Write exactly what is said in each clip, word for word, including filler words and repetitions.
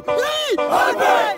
Alright!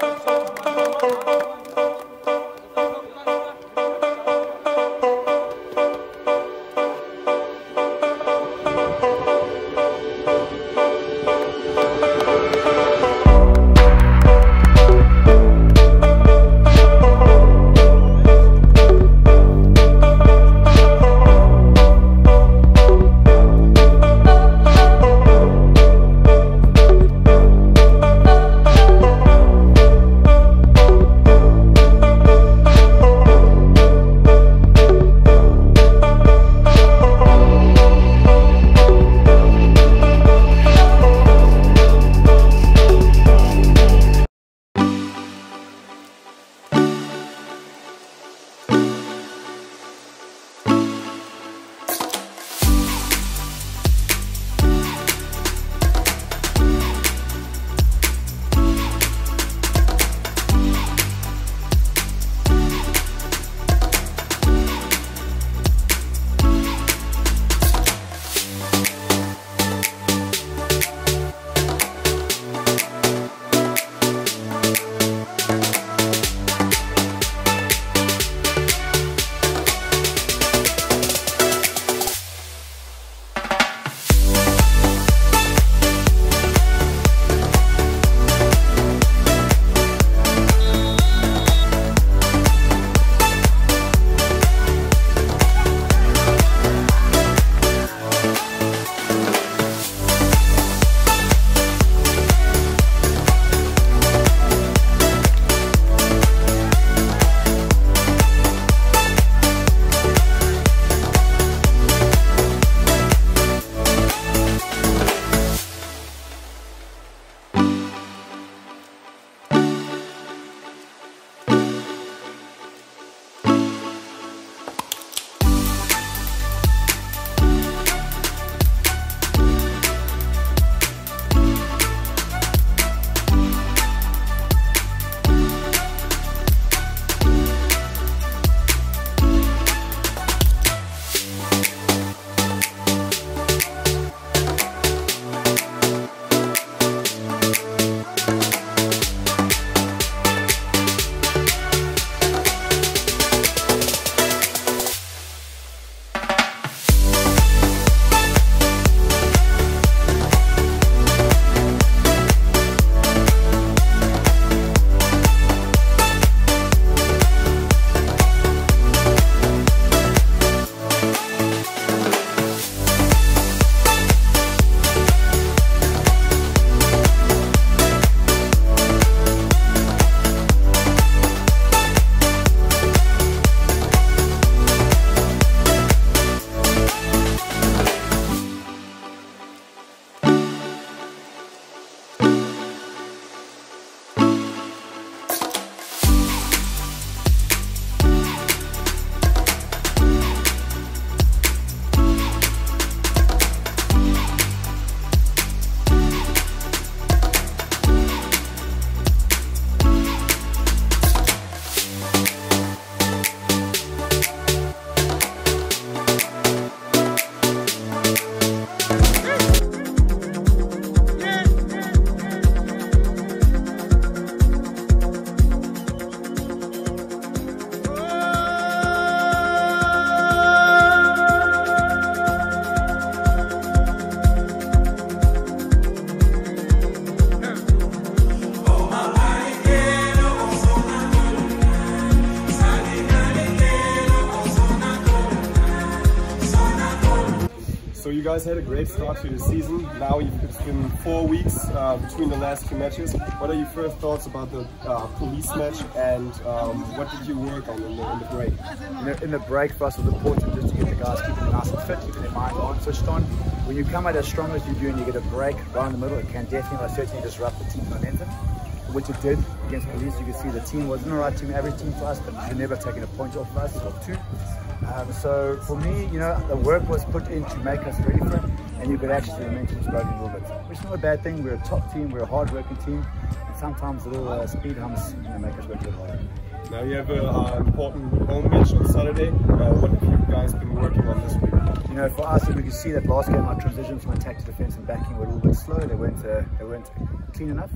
you guys had a great start to the season. Now it's been four weeks uh, between the last two matches. What are your first thoughts about the uh, police match, and um, what did you work on in the, in the break? In the, in the break for us it was important just to get the guys keeping nice and fit, keeping their mind on, switched on. When you come out as strong as you do and you get a break right in the middle, it can definitely certainly disrupt the team's momentum, which it did against Police. You can see the team wasn't the right team, average team for us, but should never have taken a point off of us, or two. Um, so for me, you know, the work was put in to make us ready for it, and you could actually see the momentum was broken a little bit, which is not a bad thing. We're a top team, we're a hard-working team, and sometimes little uh, speed humps, you know, make us work a little harder. Now you have an uh, important home match on Saturday. Uh, what have you guys been working on this week? You know, for us, we could see that last game our transitions from attack to defence and backing were a little bit slow. They weren't, uh, they weren't clean enough.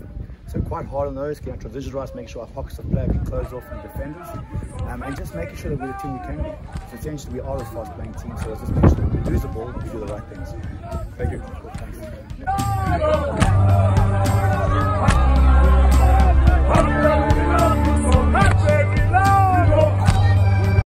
So quite hard on those, getting our transitions right, making sure our pockets of play can close off from defenders, um, and just making sure that we're the team we can be. So essentially we are a fast playing team, so let's just make sure that when we lose the ball, we do the right things. Thank you. Cool, thanks.